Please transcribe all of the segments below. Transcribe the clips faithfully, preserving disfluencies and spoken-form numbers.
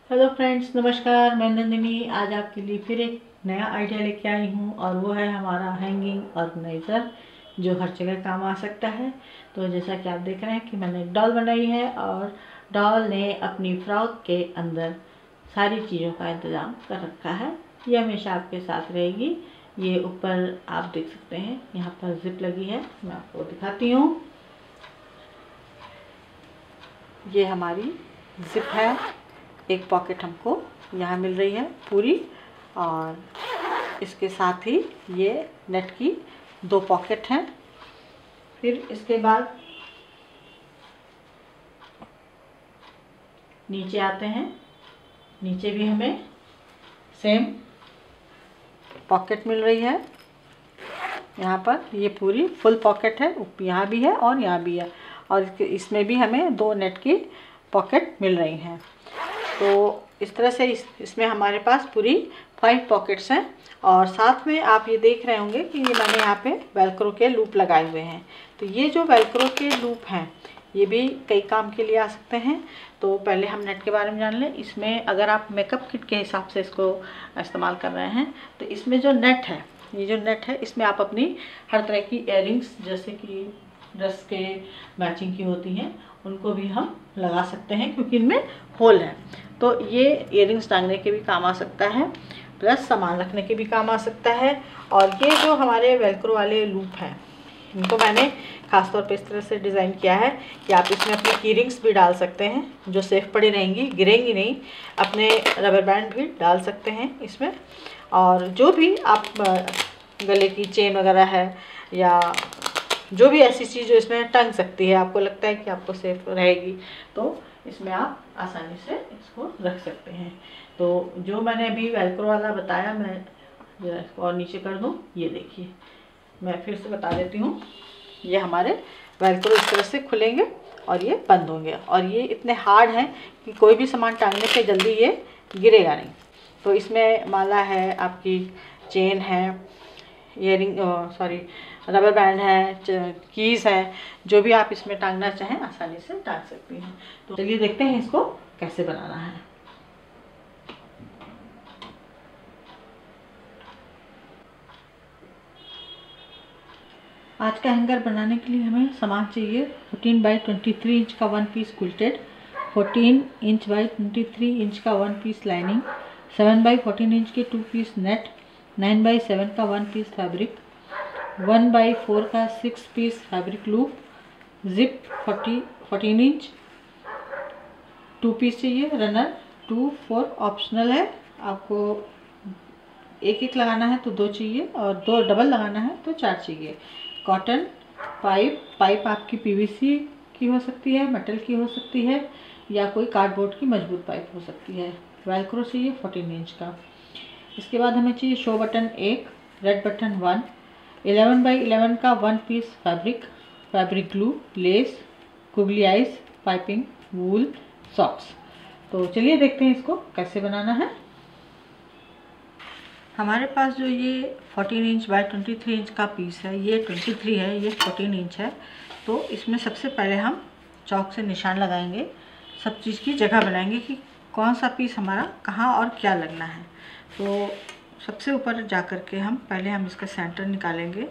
Hello friends, नमस्कार। मैं नंदिनी आज आपके लिए फिर एक नया आइडिया लेके आई हूँ और वो है हमारा हैंगिंग ऑर्गेनाइज़र जो हर जगह काम आ सकता है। तो जैसा कि आप देख रहे हैं कि मैंने एक डॉल बनाई है और डॉल ने अपनी फ्रॉक के अंदर सारी चीज़ों का इंतज़ाम कर रखा है। ये हमेशा आपके साथ रहेगी। ये ऊपर आप देख सकते हैं, यहाँ पर जिप लगी है। मैं आपको दिखाती हूँ। ये हमारी जिप है। एक पॉकेट हमको यहाँ मिल रही है पूरी, और इसके साथ ही ये नेट की दो पॉकेट हैं। फिर इसके बाद नीचे आते हैं। नीचे भी हमें सेम पॉकेट मिल रही है। यहाँ पर ये पूरी फुल पॉकेट है, यहाँ भी है और यहाँ भी है, और इसमें भी हमें दो नेट की पॉकेट मिल रही हैं। तो इस तरह से इस इसमें हमारे पास पूरी फाइव पॉकेट्स हैं। और साथ में आप ये देख रहे होंगे कि ये मैंने यहाँ पे वेलक्रो के लूप लगाए हुए हैं। तो ये जो वेलक्रो के लूप हैं ये भी कई काम के लिए आ सकते हैं। तो पहले हम नेट के बारे में जान लें। इसमें अगर आप मेकअप किट के हिसाब से इसको इस्तेमाल कर रहे हैं तो इसमें जो नेट है, ये जो नेट है इसमें आप अपनी हर तरह की इयररिंग्स जैसे कि ड्रेस के मैचिंग की होती हैं उनको भी हम लगा सकते हैं, क्योंकि इनमें होल है। तो ये इयररिंग्स टांगने के भी काम आ सकता है, प्लस सामान रखने के भी काम आ सकता है। और ये जो हमारे वेलक्रो वाले लूप हैं इनको मैंने ख़ास तौर पे इस तरह से डिज़ाइन किया है कि आप इसमें अपनी कीरिंग्स भी डाल सकते हैं जो सेफ पड़ी रहेंगी, गिरेंगी नहीं। अपने रबर बैंड भी डाल सकते हैं इसमें, और जो भी आप गले की चेन वगैरह है या जो भी ऐसी चीज़ जो इसमें टंग सकती है, आपको लगता है कि आपको सेफ रहेगी, तो इसमें आप आसानी से इसको रख सकते हैं। तो जो मैंने अभी वेलक्रो वाला बताया, मैं जरा इसको और नीचे कर दूँ। ये देखिए, मैं फिर से बता देती हूँ। ये हमारे वेलक्रो इस तरह से खुलेंगे और ये बंद होंगे, और ये इतने हार्ड हैं कि कोई भी सामान टांगने से जल्दी ये गिरेगा नहीं। तो इसमें माला है, आपकी चेन है, ईयरिंग सॉरी रबर बैंड है, कीज़ हैं, जो भी आप इसमें टांगना चाहें आसानी से टांग सकती हैं। तो चलिए देखते हैं इसको कैसे बनाना है। आज का हैंगर बनाने के लिए हमें सामान चाहिए fourteen by twenty three inch का one piece quilted, fourteen inch by twenty three inch का one piece lining, seven by fourteen inch के two piece net, nine by seven का one piece fabric, one by four का six piece fabric loop, zip forty fourteen inch, two piece चाहिए, runner two four optional है। आपको एक एक लगाना है तो दो चाहिए, और दो डबल लगाना है तो चार चाहिए। कॉटन पाइप, पाइप आपकी पीवीसी की हो सकती है, मेटल की हो सकती है, या कोई कार्डबोर्ड की मजबूत पाइप हो सकती है। वेलक्रो चाहिए फोर्टीन इंच का। इसके बाद हमें चाहिए शो बटन एक, red button one, eleven by eleven का one piece fabric, fabric glue, lace, googly eyes, piping, wool, socks. तो चलिए देखते हैं इसको कैसे बनाना है। हमारे पास जो ये fourteen inch by twenty three inch का पीस है, ये ट्वेंटी थ्री है, ये फोर्टीन इंच है। तो इसमें सबसे पहले हम चौक से निशान लगाएंगे, सब चीज़ की जगह बनाएंगे कि कौन सा पीस हमारा कहाँ और क्या लगना है। तो सबसे ऊपर जा कर के हम पहले हम इसका सेंटर निकालेंगे।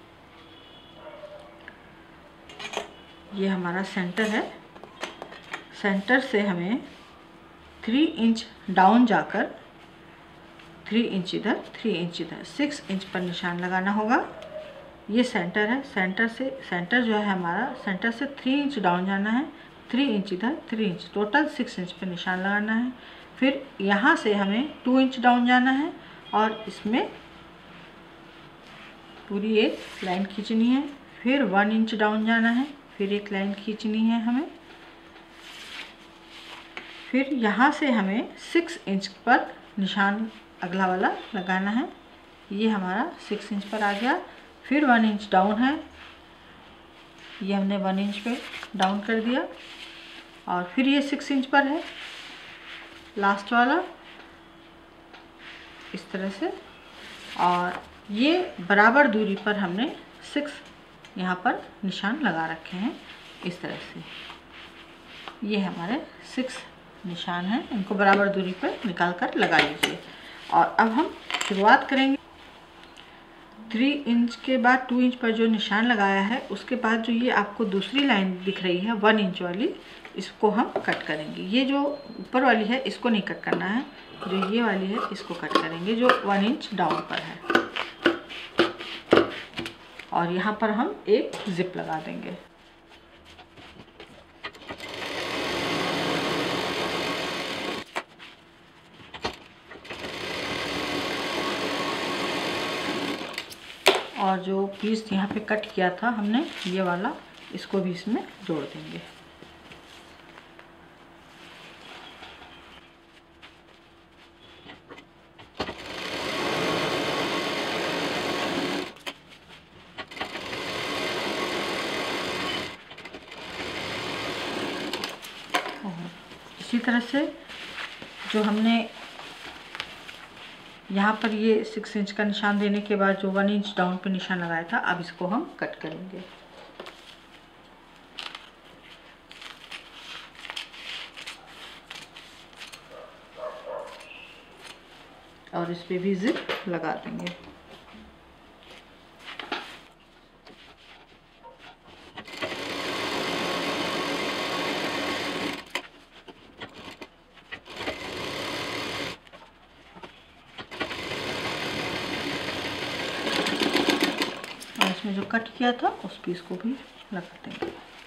ये हमारा सेंटर है। सेंटर से हमें थ्री इंच डाउन जाकर थ्री इंच इधर, थ्री इंच इधर, सिक्स इंच पर निशान लगाना होगा। ये सेंटर है। सेंटर से सेंटर जो है हमारा, सेंटर से थ्री इंच डाउन जाना है, थ्री इंच इधर, three inch, total six inch पर निशान लगाना है। फिर यहाँ से हमें टू इंच डाउन जाना है और इसमें पूरी एक लाइन खींचनी है। फिर वन इंच डाउन जाना है, फिर एक लाइन खींचनी है हमें। फिर यहाँ से हमें सिक्स इंच पर निशान अगला वाला लगाना है। ये हमारा सिक्स इंच पर आ गया। फिर वन इंच डाउन है, ये हमने वन इंच पे डाउन कर दिया, और फिर ये सिक्स इंच पर है लास्ट वाला, इस तरह से। और ये बराबर दूरी पर हमने सिक्स यहाँ पर निशान लगा रखे हैं इस तरह से। ये हमारे सिक्स निशान हैं इनको बराबर दूरी पर निकाल कर लगा लीजिए। और अब हम शुरुआत करेंगे। थ्री इंच के बाद टू इंच पर जो निशान लगाया है उसके बाद जो ये आपको दूसरी लाइन दिख रही है वन इंच वाली, इसको हम कट करेंगे। ये जो ऊपर वाली है इसको नहीं कट करना है, जो ये वाली है इसको कट करेंगे जो वन इंच डाउन पर है। और यहाँ पर हम एक जिप लगा देंगे। और जो पीस यहाँ पे कट किया था हमने ये वाला, इसको भी इसमें जोड़ देंगे। इसी तरह से जो हमने यहाँ पर ये सिक्स इंच का निशान देने के बाद जो वन इंच डाउन पे निशान लगाया था, अब इसको हम कट करेंगे। और इस पे भी जिप लगा देंगे। इसमें जो कट किया था उस पीस को भी लगा देंगे।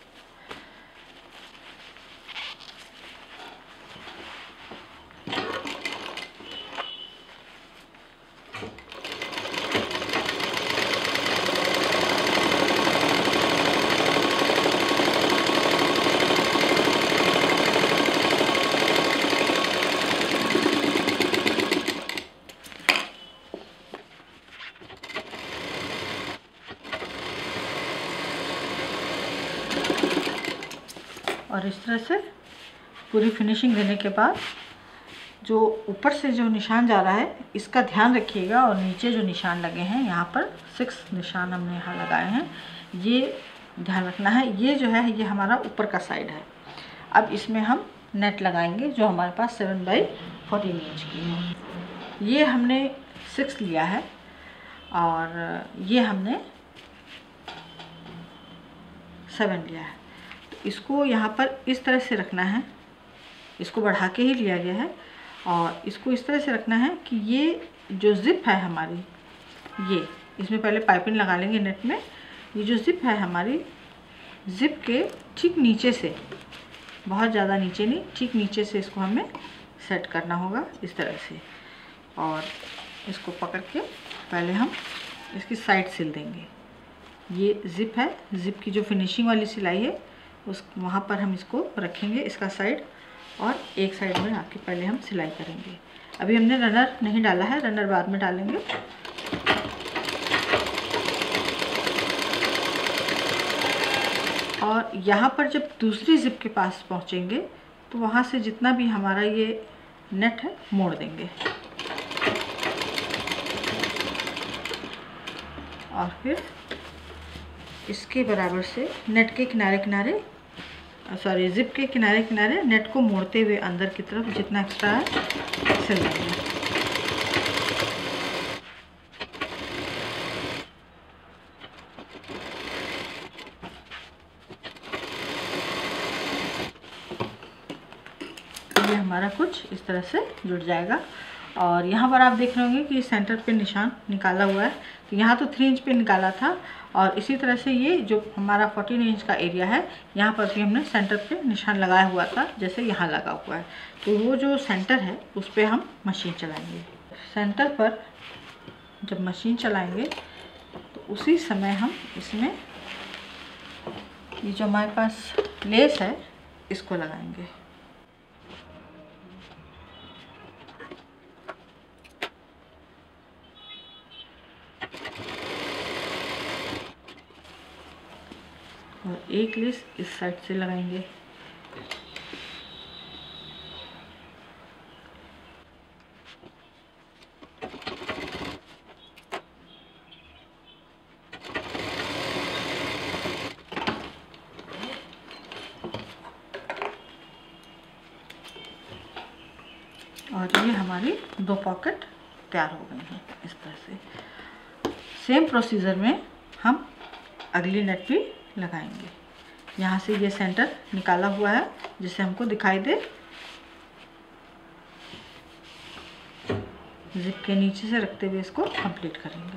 और इस तरह से पूरी फिनिशिंग देने के बाद जो ऊपर से जो निशान जा रहा है इसका ध्यान रखिएगा। और नीचे जो निशान लगे हैं यहाँ पर सिक्स निशान हमने यहाँ लगाए हैं, ये ध्यान रखना है। ये जो है ये हमारा ऊपर का साइड है। अब इसमें हम नेट लगाएंगे जो हमारे पास सेवन बाई फोर्टीन इंच की है। ये हमने सिक्स लिया है और ये हमने सेवन लिया है। इसको यहाँ पर इस तरह से रखना है, इसको बढ़ा के ही लिया गया है। और इसको इस तरह से रखना है कि ये जो जिप है हमारी, ये इसमें पहले पाइपिंग लगा लेंगे नेट में। ये जो जिप है हमारी, जिप के ठीक नीचे से, बहुत ज़्यादा नीचे नहीं, ठीक नीचे से इसको हमें सेट करना होगा इस तरह से। और इसको पकड़ के पहले हम इसकी साइड सिल देंगे। ये जिप है, जिप की जो फिनिशिंग वाली सिलाई है उस वहाँ पर हम इसको रखेंगे, इसका साइड। और एक साइड में आके पहले हम सिलाई करेंगे। अभी हमने रनर नहीं डाला है, रनर बाद में डालेंगे। और यहाँ पर जब दूसरी जिप के पास पहुँचेंगे तो वहाँ से जितना भी हमारा ये नेट है मोड़ देंगे। और फिर इसके बराबर से नेट के किनारे किनारे सॉरी जिप के किनारे किनारे नेट को मोड़ते हुए अंदर की तरफ जितना एक्स्ट्रा है सिल देंगे। ये हमारा कुछ इस तरह से जुड़ जाएगा। और यहाँ पर आप देख रहे होंगे कि सेंटर पे निशान निकाला हुआ है। तो यहाँ तो थ्री इंच पे निकाला था और इसी तरह से ये जो हमारा फोर्टीन इंच का एरिया है यहाँ पर भी हमने सेंटर पे निशान लगाया हुआ था, जैसे यहाँ लगा हुआ है। तो वो जो सेंटर है उस पर हम मशीन चलाएंगे। सेंटर पर जब मशीन चलाएंगे तो उसी समय हम इसमें ये जो हमारे पास लेस है इसको लगाएंगे। और एक लेस इस साइड से लगाएंगे। और ये हमारी दो पॉकेट तैयार हो गई हैं इस तरह से। सेम प्रोसीजर में हम अगली नेट भी लगाएंगे। यहाँ से ये सेंटर निकाला हुआ है जिससे हमको दिखाई दे। जिप के नीचे से रखते हुए इसको कंप्लीट करेंगे।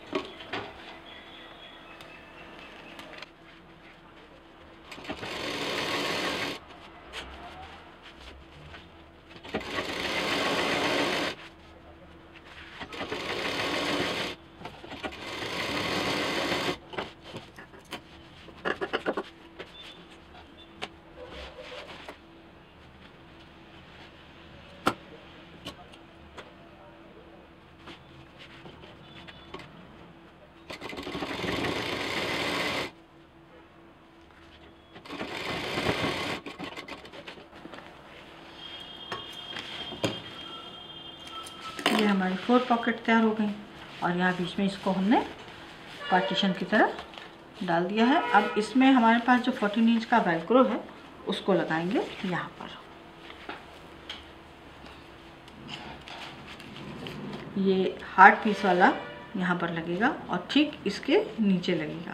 ये हमारी फोर पॉकेट तैयार हो गई और यहाँ बीच में इसको हमने पार्टीशन की तरह डाल दिया है। अब इसमें हमारे पास जो फोर्टीन इंच का वेलक्रो है उसको लगाएंगे यहाँ पर। ये हार्ड पीस वाला यहाँ पर लगेगा और ठीक इसके नीचे लगेगा।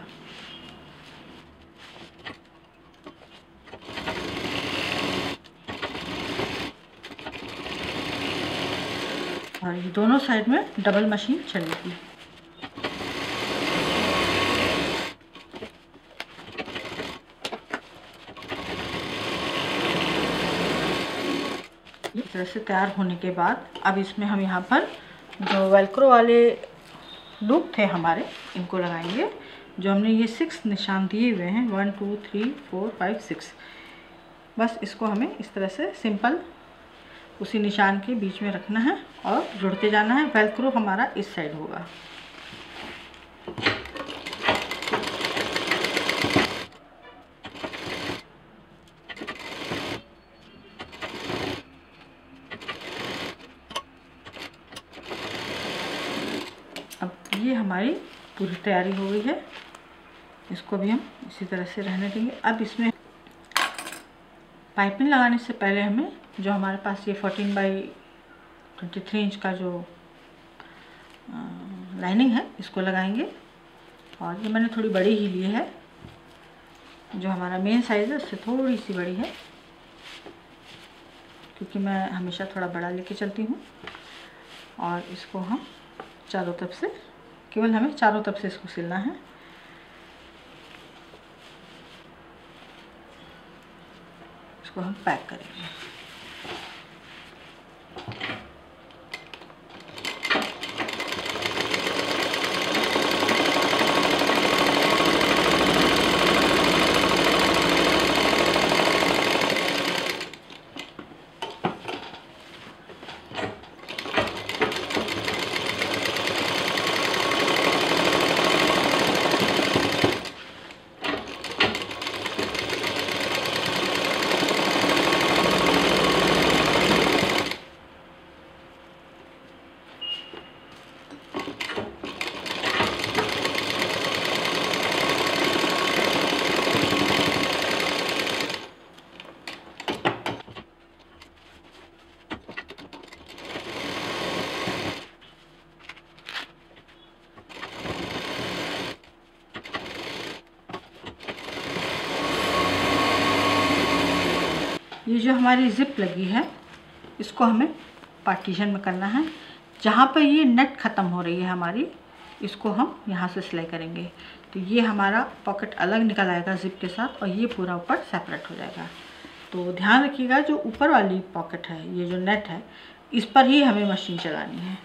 और ये दोनों साइड में डबल मशीन चलेगी। इस तरह से तैयार होने के बाद अब इसमें हम यहाँ पर जो वेलक्रो वाले लूप थे हमारे, इनको लगाएंगे। जो हमने ये सिक्स निशान दिए हुए हैं, one two three four five six, बस इसको हमें इस तरह से सिंपल उसी निशान के बीच में रखना है और जुड़ते जाना है। वेलक्रो हमारा इस साइड होगा। अब ये हमारी पूरी तैयारी हो गई है। इसको भी हम इसी तरह से रहने देंगे। अब इसमें पाइपिंग लगाने से पहले हमें जो हमारे पास ये fourteen by twenty three inch का जो लाइनिंग है इसको लगाएंगे। और ये मैंने थोड़ी बड़ी ही ली है, जो हमारा मेन साइज़ है उससे थोड़ी सी बड़ी है, क्योंकि मैं हमेशा थोड़ा बड़ा लेके चलती हूँ। और इसको हम चारों तरफ से, केवल हमें चारों तरफ से इसको सिलना है। इसको हम पैक करेंगे। ये जो हमारी जिप लगी है इसको हमें पार्टीशन में करना है। जहाँ पर ये नेट ख़त्म हो रही है हमारी, इसको हम यहाँ से सिलाई करेंगे। तो ये हमारा पॉकेट अलग निकल आएगा जिप के साथ और ये पूरा ऊपर सेपरेट हो जाएगा। तो ध्यान रखिएगा, जो ऊपर वाली पॉकेट है, ये जो नेट है, इस पर ही हमें मशीन चलानी है।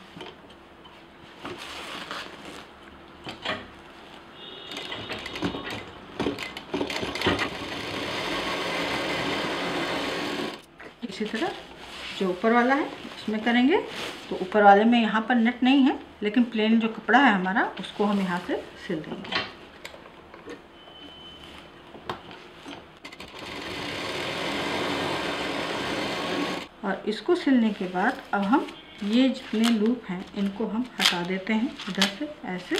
इसी तरह जो ऊपर वाला है उसमें करेंगे। तो ऊपर वाले में यहाँ पर नेट नहीं है, लेकिन प्लेन जो कपड़ा है हमारा उसको हम यहाँ से सिल देंगे। और इसको सिलने के बाद अब हम ये जितने लूप हैं इनको हम हटा देते हैं इधर से ऐसे।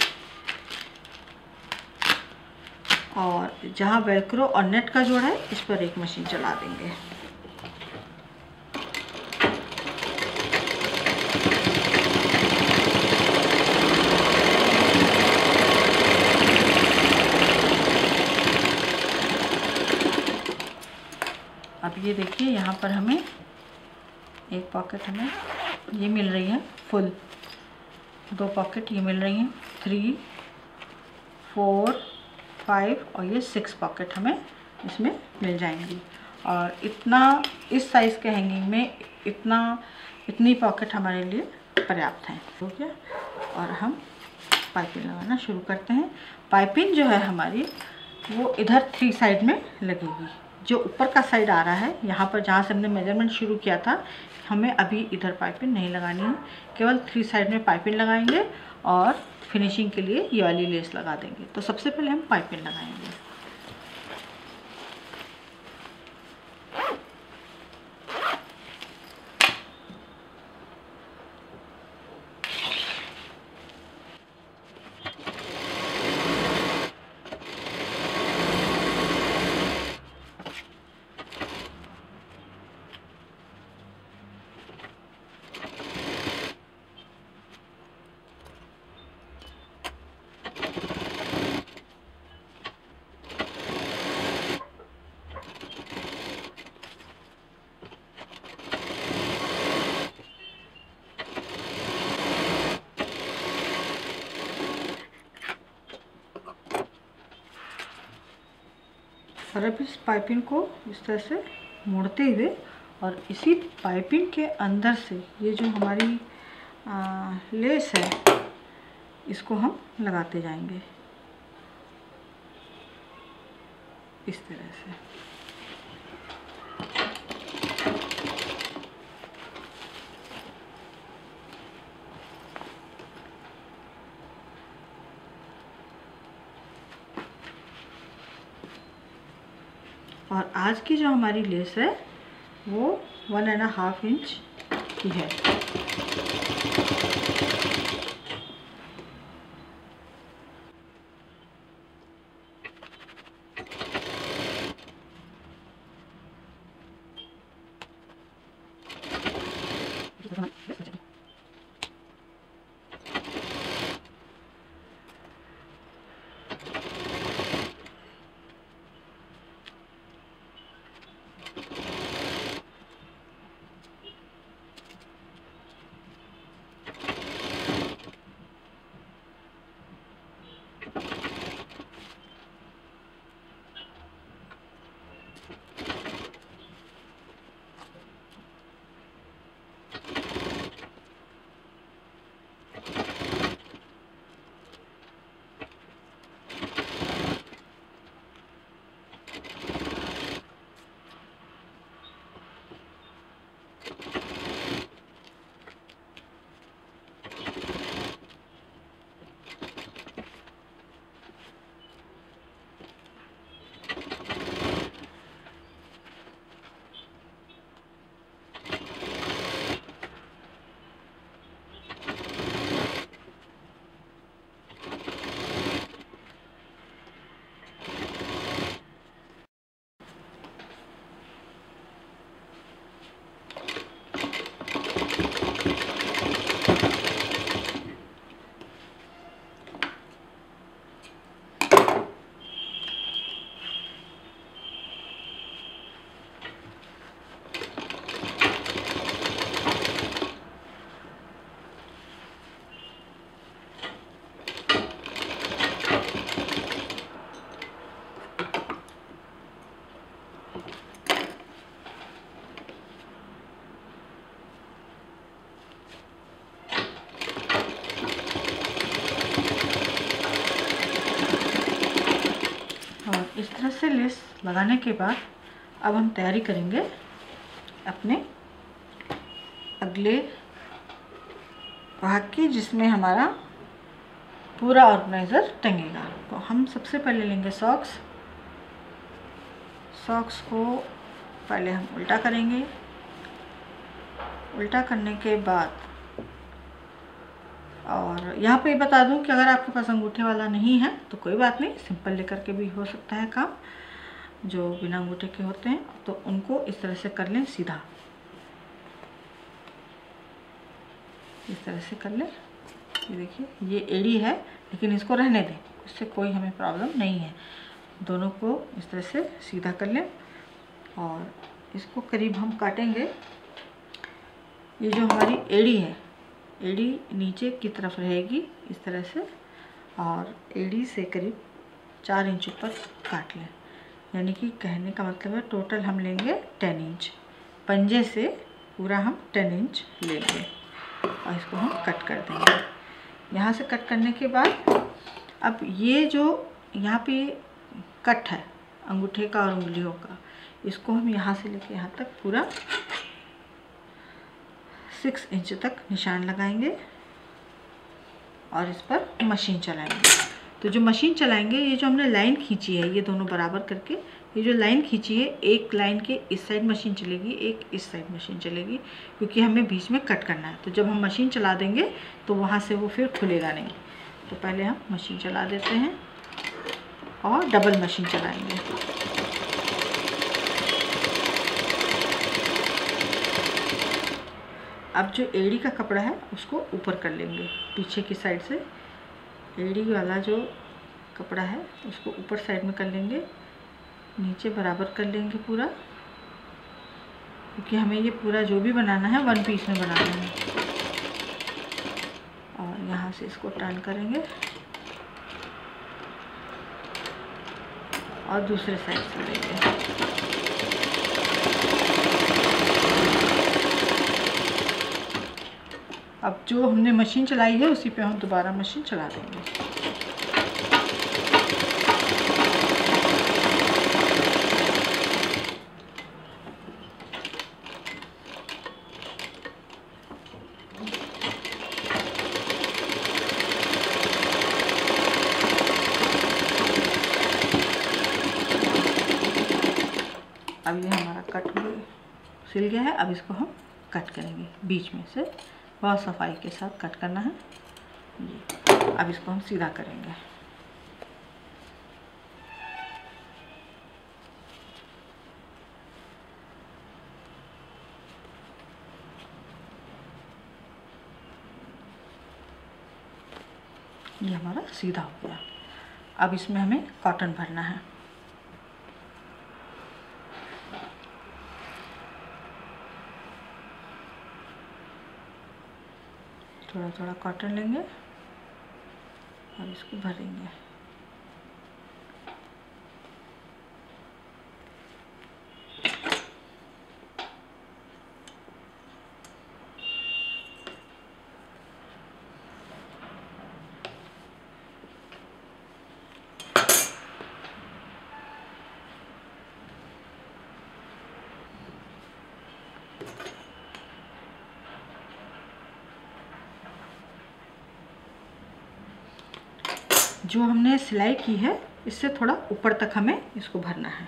और जहाँ वेलक्रो और नेट का जोड़ है इस पर एक मशीन चला देंगे। ये देखिए यहाँ पर हमें एक पॉकेट हमें ये मिल रही है फुल, दो पॉकेट ये मिल रही हैं, थ्री फोर फाइव और ये सिक्स पॉकेट हमें इसमें मिल जाएंगी। और इतना इस साइज़ के हैंगिंग में इतना इतनी पॉकेट हमारे लिए पर्याप्त है। हो गया। और हम पाइपिंग लगाना शुरू करते हैं। पाइपिंग जो है हमारी वो इधर थ्री साइड में लगेगी। जो ऊपर का साइड आ रहा है यहाँ पर जहाँ से हमने मेजरमेंट शुरू किया था, हमें अभी इधर पाइपिंग नहीं लगानी है, केवल थ्री साइड में पाइपिंग लगाएंगे और फिनिशिंग के लिए ये वाली लेस लगा देंगे। तो सबसे पहले हम पाइपिंग लगाएंगे। और अब इस पाइपिंग को इस तरह से मोड़ते हुए और इसी पाइपिंग के अंदर से ये जो हमारी आ, लेस है इसको हम लगाते जाएंगे इस तरह से। और आज की जो हमारी लेस है वो वन एंड हाफ इंच की है। इस तरह से लेस लगाने के बाद अब हम तैयारी करेंगे अपने अगले भाग की, जिसमें हमारा पूरा ऑर्गेनाइज़र टंगेगा। तो हम सबसे पहले लेंगे सॉक्स। सॉक्स को पहले हम उल्टा करेंगे। उल्टा करने के बाद, और यहाँ पे बता दूँ कि अगर आपके पास अंगूठे वाला नहीं है तो कोई बात नहीं, सिंपल लेकर के भी हो सकता है काम। जो बिना अंगूठे के होते हैं तो उनको इस तरह से कर लें सीधा, इस तरह से कर लें। ये देखिए ये एड़ी है, लेकिन इसको रहने दें, इससे कोई हमें प्रॉब्लम नहीं है। दोनों को इस तरह से सीधा कर लें और इसको करीब हम काटेंगे। ये जो हमारी एड़ी है, एड़ी नीचे की तरफ रहेगी इस तरह से, और एड़ी से करीब चार इंच ऊपर काट लें। यानी कि कहने का मतलब है टोटल हम लेंगे टेन इंच, पंजे से पूरा हम टेन इंच लेंगे और इसको हम कट कर देंगे। यहाँ से कट करने के बाद अब ये जो यहाँ पे कट है अंगूठे का और उंगलियों का, इसको हम यहाँ से लेके यहाँ तक पूरा सिक्स इंच तक निशान लगाएंगे और इस पर मशीन चलाएंगे। तो जो मशीन चलाएंगे, ये जो हमने लाइन खींची है ये दोनों बराबर करके, ये जो लाइन खींची है एक लाइन के इस साइड मशीन चलेगी, एक इस साइड मशीन चलेगी, क्योंकि हमें बीच में कट करना है। तो जब हम मशीन चला देंगे तो वहाँ से वो फिर खुलेगा नहीं। तो पहले हम मशीन चला देते हैं और डबल मशीन चलाएंगे। अब जो एड़ी का कपड़ा है उसको ऊपर कर लेंगे, पीछे की साइड से एड़ी वाला जो कपड़ा है उसको ऊपर साइड में कर लेंगे, नीचे बराबर कर लेंगे पूरा, क्योंकि हमें ये पूरा जो भी बनाना है वन पीस में बनाना है। और यहाँ से इसको टर्न करेंगे और दूसरे साइड से लेंगे। अब जो हमने मशीन चलाई है उसी पे हम दोबारा मशीन चला देंगे। अब ये हमारा कट सिल गया है। अब इसको हम कट करेंगे बीच में से, बहुत सफाई के साथ कट करना है ये। अब इसको हम सीधा करेंगे। ये हमारा सीधा हो गया। अब इसमें हमें कॉटन भरना है। थोड़ा थोड़ा कॉटन लेंगे और इसको भरेंगे। जो हमने सिलाई की है इससे थोड़ा ऊपर तक हमें इसको भरना है।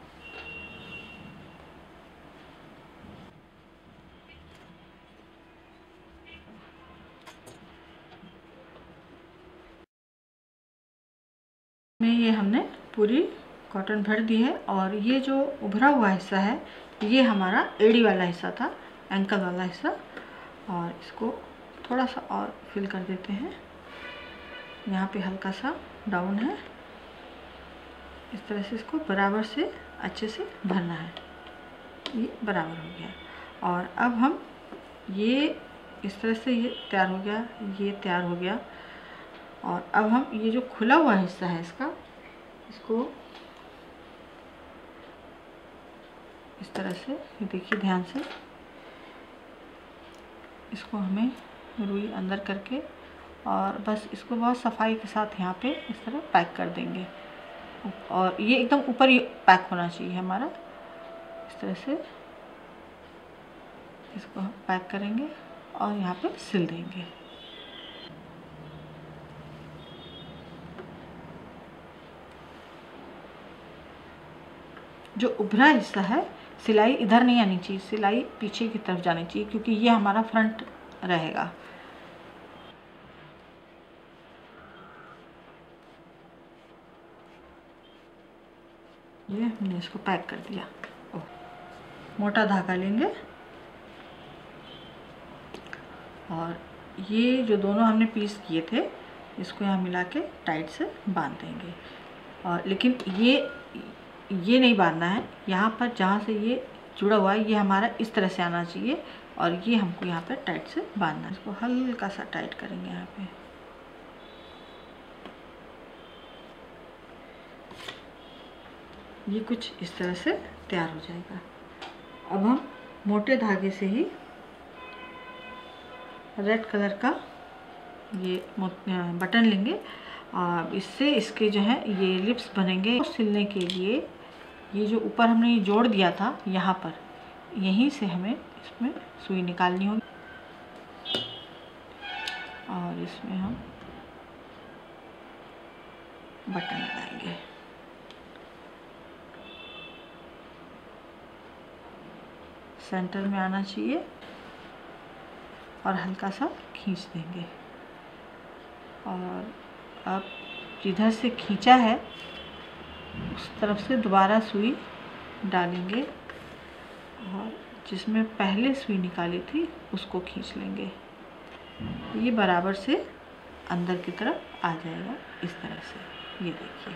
में ये हमने पूरी कॉटन भर दी है और ये जो उभरा हुआ हिस्सा है ये हमारा एड़ी वाला हिस्सा था, एंकल वाला हिस्सा, और इसको थोड़ा सा और फिल कर देते हैं। यहाँ पे हल्का सा डाउन है, इस तरह से इसको बराबर से अच्छे से भरना है। ये बराबर हो गया और अब हम ये इस तरह से ये तैयार हो गया, ये तैयार हो गया। और अब हम ये जो खुला हुआ हिस्सा है इसका, इसको इस तरह से, ये देखिए ध्यान से, इसको हमें रुई अंदर करके और बस इसको बहुत सफाई के साथ यहाँ पे इस तरह पैक कर देंगे। और ये एकदम ऊपर ही पैक होना चाहिए हमारा। इस तरह से इसको हम पैक करेंगे और यहाँ पे सिल देंगे। जो उभरा हिस्सा है, सिलाई इधर नहीं आनी चाहिए, सिलाई पीछे की तरफ जानी चाहिए, क्योंकि ये हमारा फ्रंट रहेगा। ये हमने इसको पैक कर दिया। ओ, मोटा धागा लेंगे और ये जो दोनों हमने पीस किए थे इसको यहाँ मिला के टाइट से बांध देंगे। और लेकिन ये ये नहीं बांधना है, यहाँ पर जहाँ से ये जुड़ा हुआ है ये हमारा इस तरह से आना चाहिए और ये हमको यहाँ पे टाइट से बांधना है। इसको हल्का सा टाइट करेंगे यहाँ पे। ये कुछ इस तरह से तैयार हो जाएगा। अब हम मोटे धागे से ही रेड कलर का ये बटन लेंगे और इससे इसके जो है ये लिप्स बनेंगे। और सिलने के लिए ये जो ऊपर हमने ये जोड़ दिया था यहाँ पर, यहीं से हमें इसमें सुई निकालनी होगी और इसमें हम बटन लगाएंगे। सेंटर में आना चाहिए और हल्का सा खींच देंगे और अब जिधर से खींचा है उस तरफ से दोबारा सुई डालेंगे और जिसमें पहले सुई निकाली थी उसको खींच लेंगे। ये बराबर से अंदर की तरफ आ जाएगा इस तरह से। ये देखिए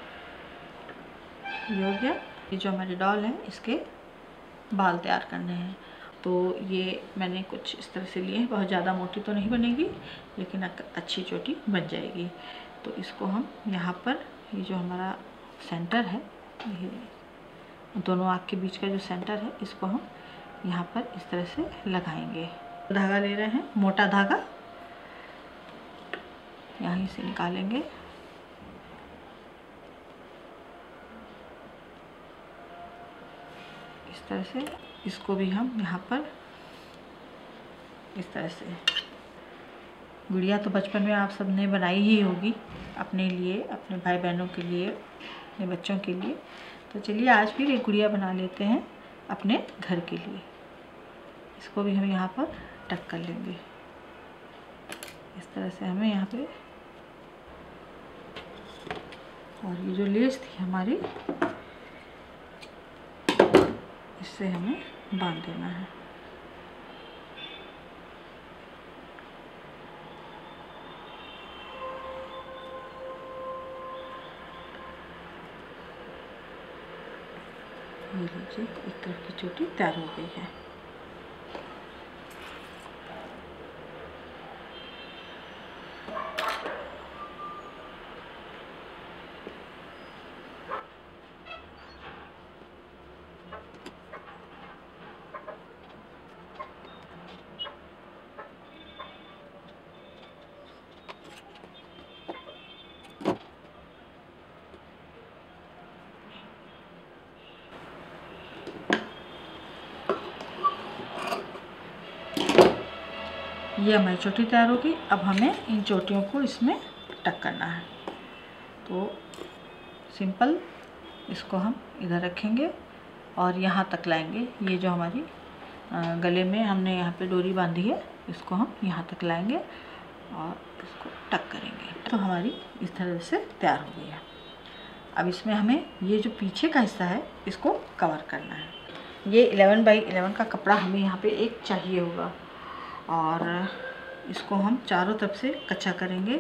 ये हो गया। ये जो हमारी डॉल है इसके बाल तैयार करने हैं, तो ये मैंने कुछ इस तरह से लिए हैं। बहुत ज़्यादा मोटी तो नहीं बनेगी लेकिन अच्छी चोटी बन जाएगी। तो इसको हम यहाँ पर ये जो हमारा सेंटर है, ये दोनों आँख के बीच का जो सेंटर है, इसको हम यहाँ पर इस तरह से लगाएंगे। धागा ले रहे हैं, मोटा धागा यहीं से निकालेंगे। इस तरह से इसको भी हम यहाँ पर इस तरह से। गुड़िया तो बचपन में आप सब ने बनाई ही होगी अपने लिए, अपने भाई बहनों के लिए, अपने बच्चों के लिए। तो चलिए आज फिर एक गुड़िया बना लेते हैं अपने घर के लिए। इसको भी हम यहाँ पर टक कर लेंगे। इस तरह से हमें यहाँ पे, और ये जो लेस थी हमारी इससे हमें बांध देना है। ये लीजिए, एक तरफ की चोटी तैयार हो गई है। ये हमारी चोटी तैयार होगी। अब हमें इन चोटियों को इसमें टक करना है। तो सिंपल इसको हम इधर रखेंगे और यहाँ तक लाएंगे। ये जो हमारी गले में हमने यहाँ पे डोरी बांधी है, इसको हम यहाँ तक लाएंगे और इसको टक करेंगे। तो हमारी इस तरह से तैयार हो गई है। अब इसमें हमें ये जो पीछे का हिस्सा है इसको कवर करना है। ये इलेवन बाई इलेवन का कपड़ा हमें यहाँ पे एक चाहिए होगा और इसको हम चारों तरफ से कच्चा करेंगे।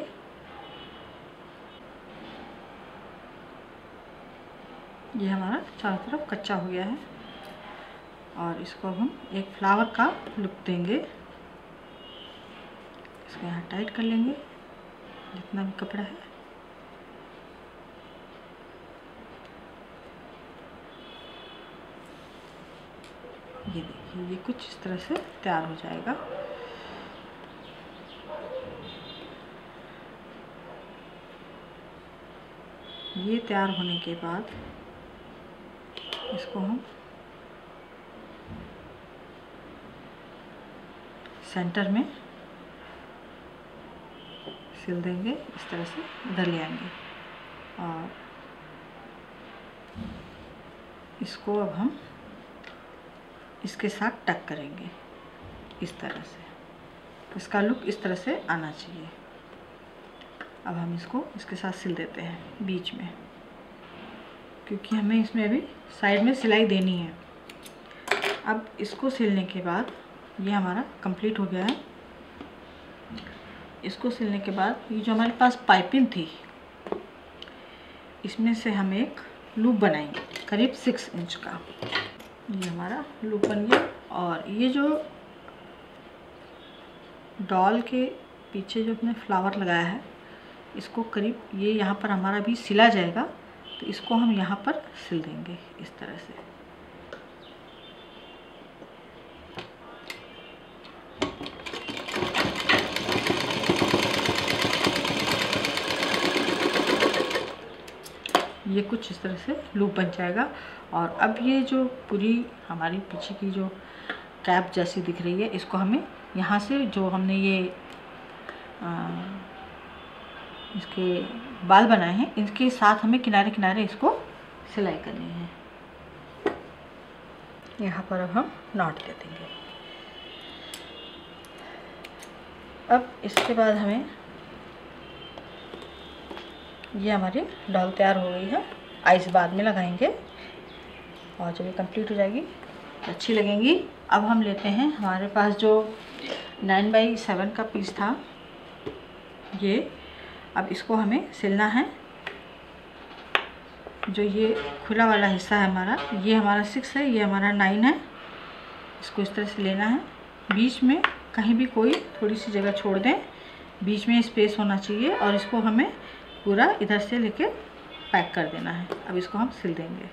ये हमारा चारों तरफ कच्चा हो गया है और इसको हम एक फ्लावर का लुक देंगे। इसको यहाँ टाइट कर लेंगे जितना भी कपड़ा है। ये देखिए, ये कुछ इस तरह से तैयार हो जाएगा। ये तैयार होने के बाद इसको हम सेंटर में सिल देंगे। इस तरह से इधर ले आएंगे और इसको अब हम इसके साथ टक करेंगे इस तरह से। इसका लुक इस तरह से आना चाहिए। अब हम इसको इसके साथ सिल देते हैं बीच में, क्योंकि हमें इसमें अभी साइड में सिलाई देनी है। अब इसको सिलने के बाद ये हमारा कंप्लीट हो गया है। इसको सिलने के बाद ये जो हमारे पास पाइपिंग थी, इसमें से हम एक लूप बनाएंगे करीब सिक्स इंच का। ये हमारा लूप बन गया। और ये जो डॉल के पीछे जो हमने फ्लावर लगाया है, इसको करीब ये यहाँ पर हमारा भी सिला जाएगा, तो इसको हम यहाँ पर सिल देंगे इस तरह से। ये कुछ इस तरह से लूप बन जाएगा। और अब ये जो पूरी हमारी पीछे की जो कैप जैसी दिख रही है, इसको हमें यहाँ से जो हमने ये आ, इसके बाल बनाए हैं, इनके साथ हमें किनारे किनारे इसको सिलाई करनी है। यहाँ पर अब हम नॉट दे देंगे। अब इसके बाद हमें ये हमारी डॉल तैयार हो गई है। आइस बाद में लगाएंगे और जब ये कंप्लीट हो जाएगी तो अच्छी लगेंगी। अब हम लेते हैं, हमारे पास जो नाइन बाई सेवन का पीस था ये, अब इसको हमें सिलना है। जो ये खुला वाला हिस्सा है हमारा, ये हमारा सिक्स है, ये हमारा नाइन है। इसको इस तरह से लेना है। बीच में कहीं भी कोई थोड़ी सी जगह छोड़ दें, बीच में स्पेस होना चाहिए। और इसको हमें पूरा इधर से लेके पैक कर देना है। अब इसको हम सिल देंगे।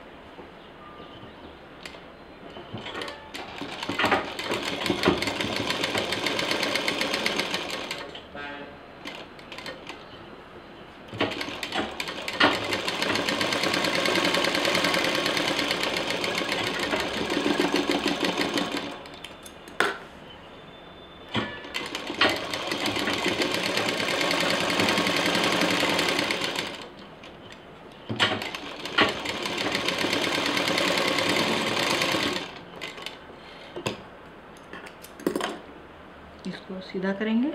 इसको सीधा करेंगे।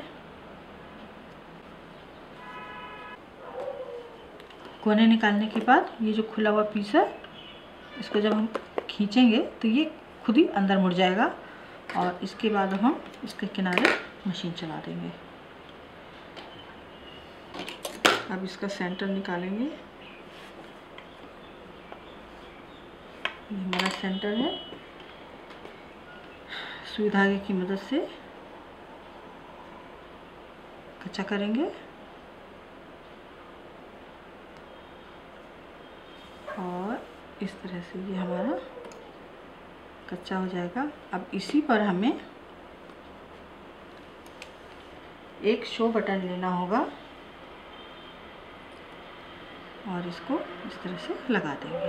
कोने निकालने के बाद ये जो खुला हुआ पीस है, इसको जब हम खींचेंगे तो ये खुद ही अंदर मुड़ जाएगा। और इसके बाद हम इसके किनारे मशीन चला देंगे। अब इसका सेंटर निकालेंगे। ये हमारा सेंटर है। सुई धागे की मदद से कच्चा करेंगे और इस तरह से ये हमारा कच्चा हो जाएगा। अब इसी पर हमें एक शो बटन लेना होगा और इसको इस तरह से लगा देंगे।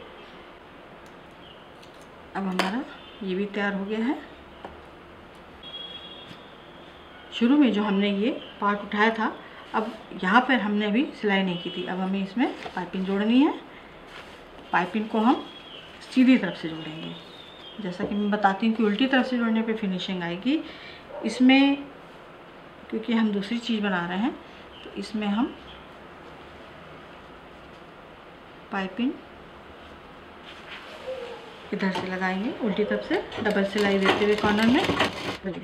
अब हमारा ये भी तैयार हो गया है। शुरू में जो हमने ये पार्ट उठाया था, अब यहाँ पर हमने अभी सिलाई नहीं की थी। अब हमें इसमें पाइपिंग जोड़नी है। पाइपिंग को हम सीधी तरफ से जोड़ेंगे। जैसा कि मैं बताती हूँ कि उल्टी तरफ से जोड़ने पे फिनिशिंग आएगी। इसमें क्योंकि हम दूसरी चीज़ बना रहे हैं, तो इसमें हम पाइपिंग इधर से लगाएंगे, उल्टी तरफ से डबल सिलाई देते हुए कॉर्नर में।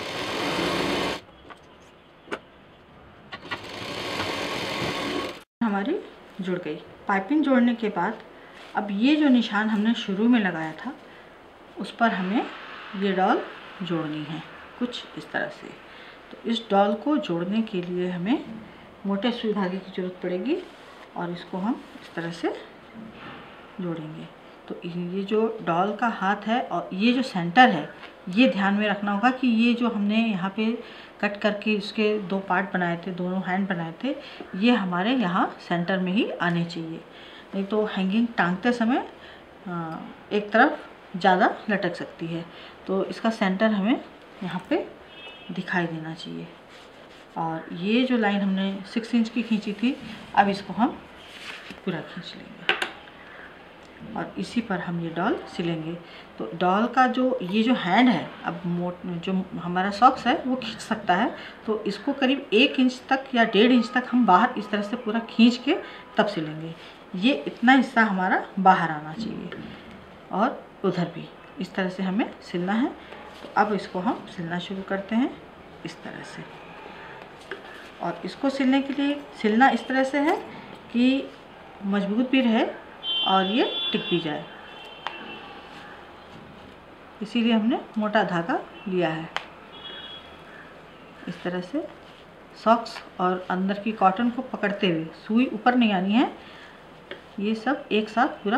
हमारी जुड़ गई। पाइपिंग जोड़ने के बाद अब ये जो निशान हमने शुरू में लगाया था, उस पर हमें ये डॉल जोड़नी है कुछ इस तरह से। तो इस डॉल को जोड़ने के लिए हमें मोटे सुई धागे की ज़रूरत पड़ेगी और इसको हम इस तरह से जोड़ेंगे। तो ये जो डॉल का हाथ है और ये जो सेंटर है, ये ध्यान में रखना होगा कि ये जो हमने यहाँ पे कट करके इसके दो पार्ट बनाए थे, दोनों हैंड बनाए थे, ये हमारे यहाँ सेंटर में ही आने चाहिए। नहीं तो हैंगिंग टांगते समय एक तरफ ज़्यादा लटक सकती है। तो इसका सेंटर हमें यहाँ पे दिखाई देना चाहिए। और ये जो लाइन हमने सिक्स इंच की खींची थी, अब इसको हम पूरा खींच लेंगे और इसी पर हम ये डॉल सिलेंगे। तो डॉल का जो ये जो हैंड है, अब मोट जो हमारा सॉक्स है वो खींच सकता है, तो इसको करीब एक इंच तक या डेढ़ इंच तक हम बाहर इस तरह से पूरा खींच के तब सिलेंगे। ये इतना हिस्सा हमारा बाहर आना चाहिए और उधर भी इस तरह से हमें सिलना है। तो अब इसको हम सिलना शुरू करते हैं इस तरह से। और इसको सिलने के लिए सिलना इस तरह से है कि मजबूत भी रहे और ये टिक भी जाए। इसीलिए हमने मोटा धागा लिया है। इस तरह से सॉक्स और अंदर की कॉटन को पकड़ते हुए, सुई ऊपर नहीं आनी है, ये सब एक साथ पूरा।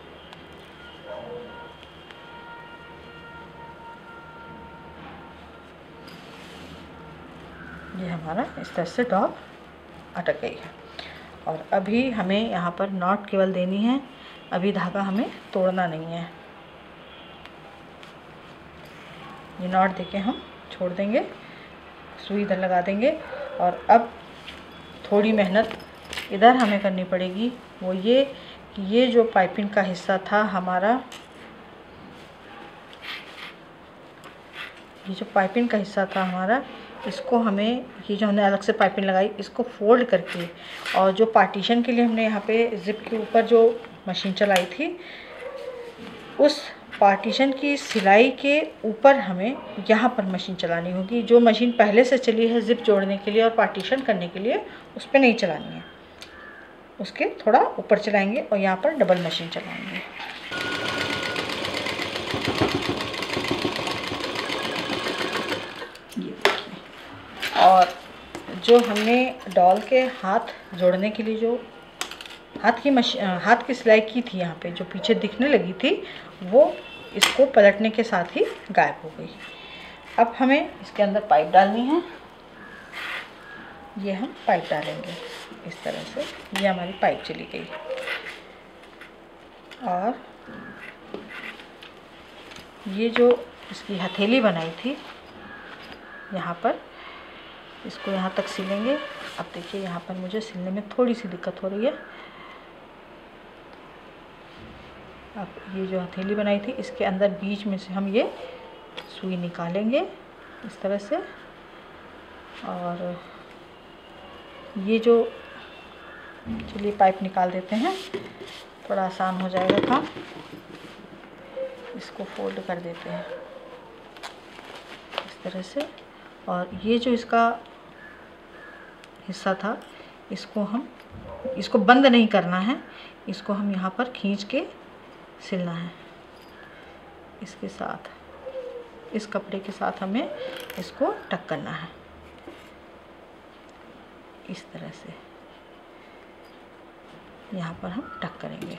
ये हमारा इस तरह से डॉल अटक गई है। और अभी हमें यहाँ पर नॉट केवल देनी है, अभी धागा हमें तोड़ना नहीं है। ये नॉट देके हम छोड़ देंगे, सुई इधर लगा देंगे। और अब थोड़ी मेहनत इधर हमें करनी पड़ेगी, वो ये कि ये जो पाइपिंग का हिस्सा था हमारा, ये जो पाइपिंग का हिस्सा था हमारा, इसको हमें, ये जो हमने अलग से पाइपिंग लगाई, इसको फोल्ड करके, और जो पार्टीशन के लिए हमने यहाँ पे जिप के ऊपर जो मशीन चलाई थी, उस पार्टीशन की सिलाई के ऊपर हमें यहाँ पर मशीन चलानी होगी। जो मशीन पहले से चली है जिप जोड़ने के लिए और पार्टीशन करने के लिए, उस पर नहीं चलानी है, उसके थोड़ा ऊपर चलाएंगे और यहाँ पर डबल मशीन चलाएंगे। ये देखिए। और जो हमने डॉल के हाथ जोड़ने के लिए जो हाथ की मशीन, हाथ की सिलाई की थी यहाँ पे, जो पीछे दिखने लगी थी, वो इसको पलटने के साथ ही गायब हो गई। अब हमें इसके अंदर पाइप डालनी है। ये हम पाइप डालेंगे इस तरह से। ये हमारी पाइप चली गई। और ये जो इसकी हथेली बनाई थी यहाँ पर, इसको यहाँ तक सिलेंगे। अब देखिए यहाँ पर मुझे सिलने में थोड़ी सी दिक्कत हो रही है। अब ये जो हथेली बनाई थी, इसके अंदर बीच में से हम ये सुई निकालेंगे इस तरह से। और ये जो, चलिए पाइप निकाल देते हैं, थोड़ा आसान हो जाएगा काम। इसको फोल्ड कर देते हैं इस तरह से। और ये जो इसका हिस्सा था, इसको हम, इसको बंद नहीं करना है, इसको हम यहाँ पर खींच के सिलना है इसके साथ। इस कपड़े के साथ हमें इसको टक करना है इस तरह से। यहाँ पर हम टक करेंगे।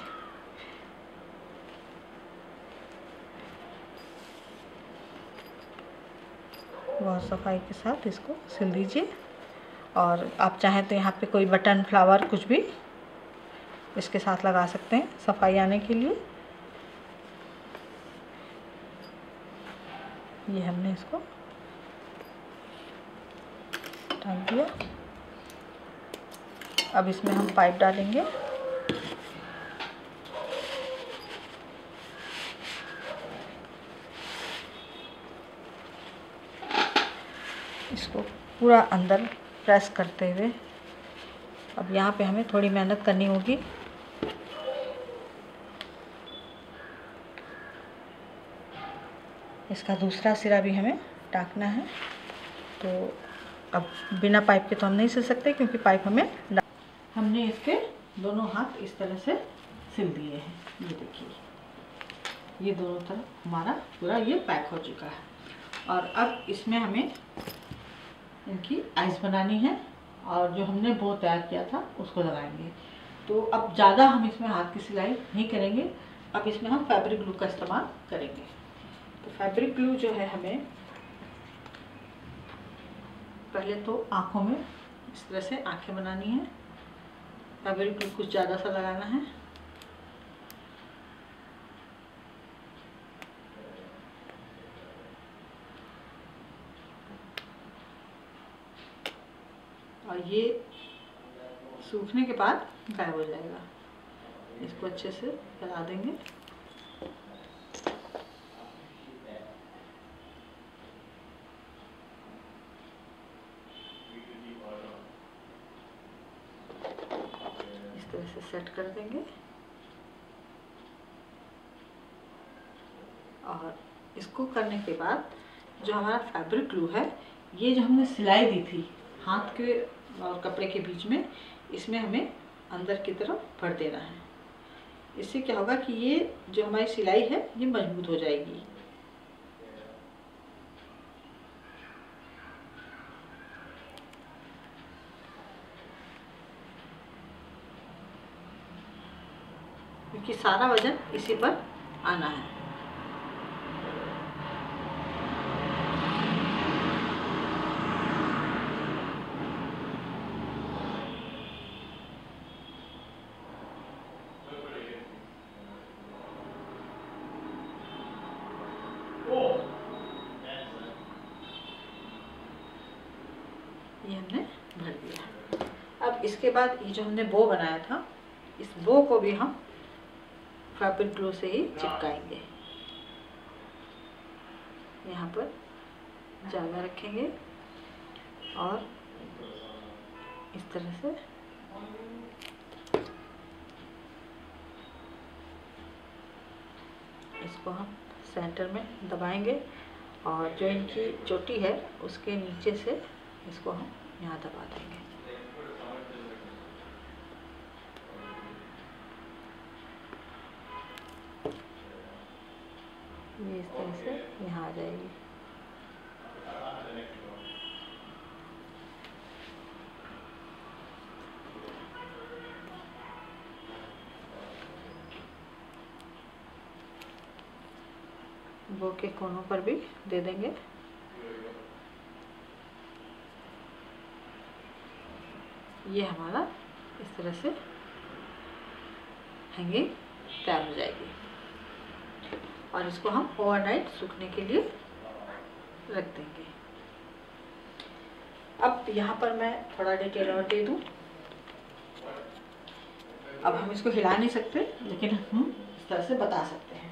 बहुत सफाई के साथ इसको सिल दीजिए। और आप चाहें तो यहाँ पे कोई बटन, फ्लावर, कुछ भी इसके साथ लगा सकते हैं सफाई आने के लिए। ये हमने इसको डाल दिया। अब इसमें हम पाइप डालेंगे। इसको पूरा अंदर प्रेस करते हुए, अब यहाँ पे हमें थोड़ी मेहनत करनी होगी। इसका दूसरा सिरा भी हमें टाँकना है। तो अब बिना पाइप के तो हम नहीं सिल सकते, क्योंकि पाइप हमें, हमने इसके दोनों हाथ इस तरह से सिल दिए हैं। ये देखिए, ये दोनों तरफ हमारा पूरा ये पैक हो चुका है। और अब इसमें हमें इनकी आइस बनानी है, और जो हमने बो तैयार किया था उसको लगाएंगे। तो अब ज़्यादा हम इसमें हाथ की सिलाई नहीं करेंगे, अब इसमें हम फैब्रिक ग्लू का इस्तेमाल करेंगे। तो फैब्रिक ग्लू जो है, हमें पहले तो आँखों में इस तरह से आँखें बनानी है। फैब्रिक ग्लू कुछ ज़्यादा सा लगाना है। और ये सूखने के बाद गायब हो जाएगा। इसको अच्छे से फैला देंगे। इस तरह से सेट कर देंगे। और इसको करने के बाद जो हमारा फैब्रिक ग्लू है, ये जो हमने सिलाई दी थी हाथ के और कपड़े के बीच में, इसमें हमें अंदर की तरफ भर देना है। इससे क्या होगा कि ये जो हमारी सिलाई है ये मजबूत हो जाएगी। क्योंकि सारा वजन इसी पर आना है। ये हमने भर दिया। अब इसके बाद ये जो हमने बो बनाया था, इस बो को भी हम फैब्रिक ग्लू से ही चिपकाएंगे। यहाँ पर जागा रखेंगे और इस तरह से इसको हम सेंटर में दबाएंगे और जो इनकी चोटी है उसके नीचे से इसको हम यहाँ दबा देंगे। ये इस तरह से यहाँ आ जाएगी। बो के कोनों पर भी दे देंगे। ये हमारा इस तरह से हैंगिंग तैयार हो जाएगी और इसको हम ओवरनाइट सूखने के लिए रख देंगे। अब यहाँ पर मैं थोड़ा डिटेल और दे दूँ। अब हम इसको हिला नहीं सकते, लेकिन हम इस तरह से बता सकते हैं।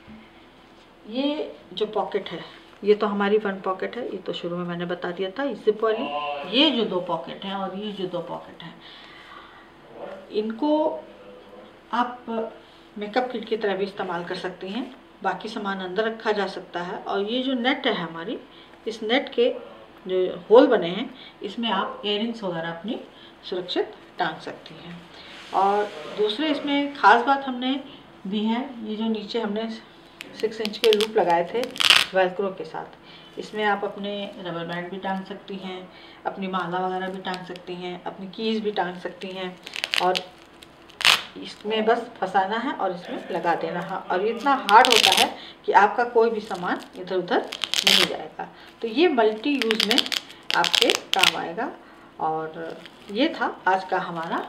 ये जो पॉकेट है, ये तो हमारी वन पॉकेट है, ये तो शुरू में मैंने बता दिया था, जिप वाली। ये जो दो पॉकेट हैं और ये जो दो पॉकेट हैं, इनको आप मेकअप किट की तरह भी इस्तेमाल कर सकती हैं। बाकी सामान अंदर रखा जा सकता है। और ये जो नेट है हमारी, इस नेट के जो होल बने हैं, इसमें आप इयररिंग्स वगैरह अपनी सुरक्षित टांग सकती हैं। और दूसरे इसमें ख़ास बात हमने दी है, ये जो नीचे हमने सिक्स इंच के लूप लगाए थे वेलक्रो के साथ, इसमें आप अपने रबर बैंड भी टांग सकती हैं, अपनी माला वगैरह भी टांग सकती हैं, अपनी कीज़ भी टांग सकती हैं। और इसमें बस फंसाना है और इसमें लगा देना है। और ये इतना हार्ड होता है कि आपका कोई भी सामान इधर उधर नहीं जाएगा। तो ये मल्टी यूज़ में आपके काम आएगा। और ये था आज का हमारा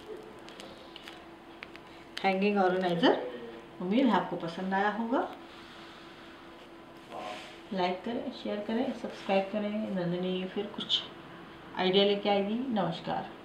हैंगिंग ऑर्गेनाइज़र। उम्मीद है आपको पसंद आया होगा। लाइक करें, शेयर करें, सब्सक्राइब करें। नंदिनी फिर कुछ आइडिया लेके आएगी। नमस्कार।